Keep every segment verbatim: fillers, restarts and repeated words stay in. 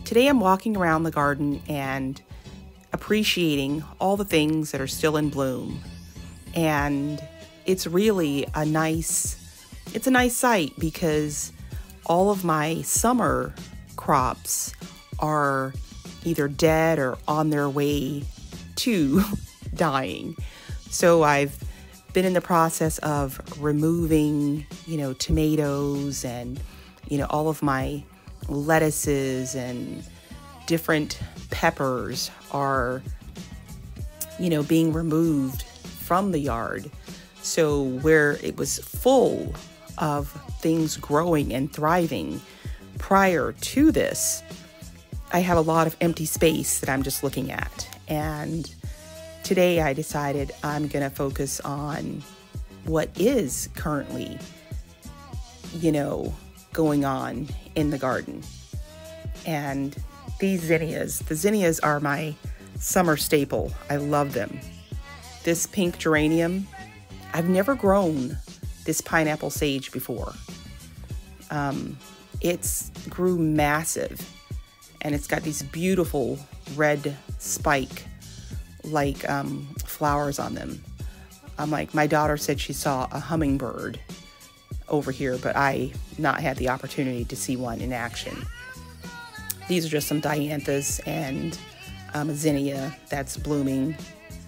Today I'm walking around the garden and appreciating all the things that are still in bloom. And it's really a nice, it's a nice sight because all of my summer crops are either dead or on their way to dying. So I've been in the process of removing, you know, tomatoes and, you know, all of my lettuces and different peppers are, you know, being removed from the yard. So where it was full of things growing and thriving prior to this, I have a lot of empty space that I'm just looking at. And today I decided I'm going to focus on what is currently, you know, going on in the garden. And these zinnias, the zinnias are my summer staple. I love them. This pink geranium, I've never grown this pineapple sage before. Um, it's grew massive and it's got these beautiful red spike like um, flowers on them. I'm like, my daughter said she saw a hummingbird over here, but I not had the opportunity to see one in action. These are just some dianthus and um, a zinnia that's blooming.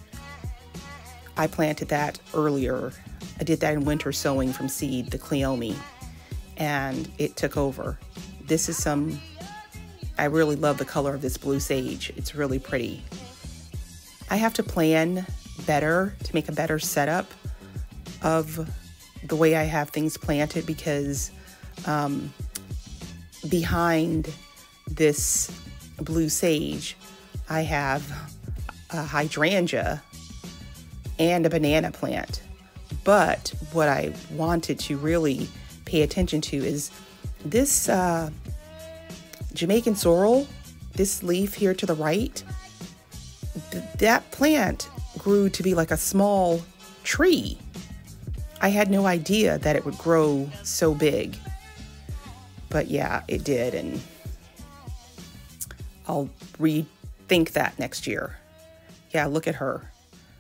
I planted that earlier. I did that in winter sowing from seed, the cleome, and it took over. This is some, I really love the color of this blue sage. It's really pretty. I have to plan better to make a better setup of the way I have things planted because um, behind this blue sage, I have a hydrangea and a banana plant. But what I wanted to really pay attention to is this uh, Jamaican sorrel, this leaf here to the right, th that plant grew to be like a small tree. I had no idea that it would grow so big, but yeah, it did, and I'll rethink that next year. Yeah, look at her.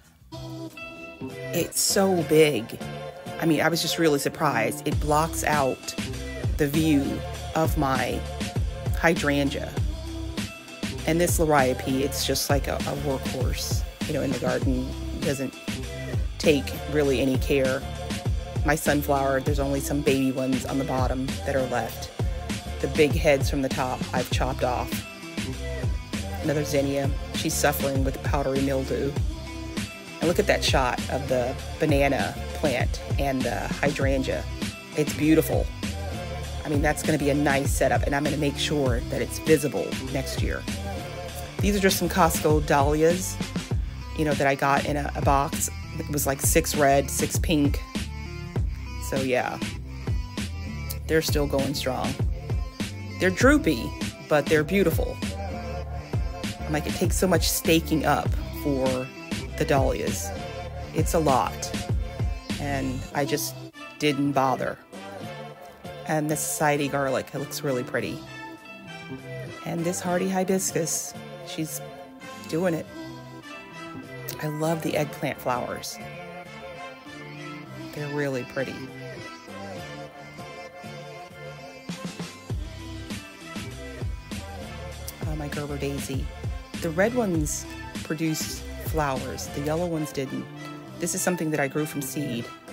It's so big. I mean, I was just really surprised. It blocks out the view of my hydrangea. And this liriope, it's just like a, a workhorse, you know, in the garden. It doesn't take really any care. My sunflower, there's only some baby ones on the bottom that are left. The big heads from the top, I've chopped off. Another zinnia, she's suffering with powdery mildew. And look at that shot of the banana plant and the hydrangea. It's beautiful. I mean, that's gonna be a nice setup, and I'm gonna make sure that it's visible next year. These are just some Costco dahlias, you know, that I got in a, a box. It was like six red, six pink. So yeah, they're still going strong. They're droopy, but they're beautiful. I'm like, it takes so much staking up for the dahlias. It's a lot. And I just didn't bother. And the society garlic, it looks really pretty. And this hardy hibiscus, she's doing it. I love the eggplant flowers. They're really pretty. Oh, my Gerber daisy. The red ones produce flowers. The yellow ones didn't. This is something that I grew from seed.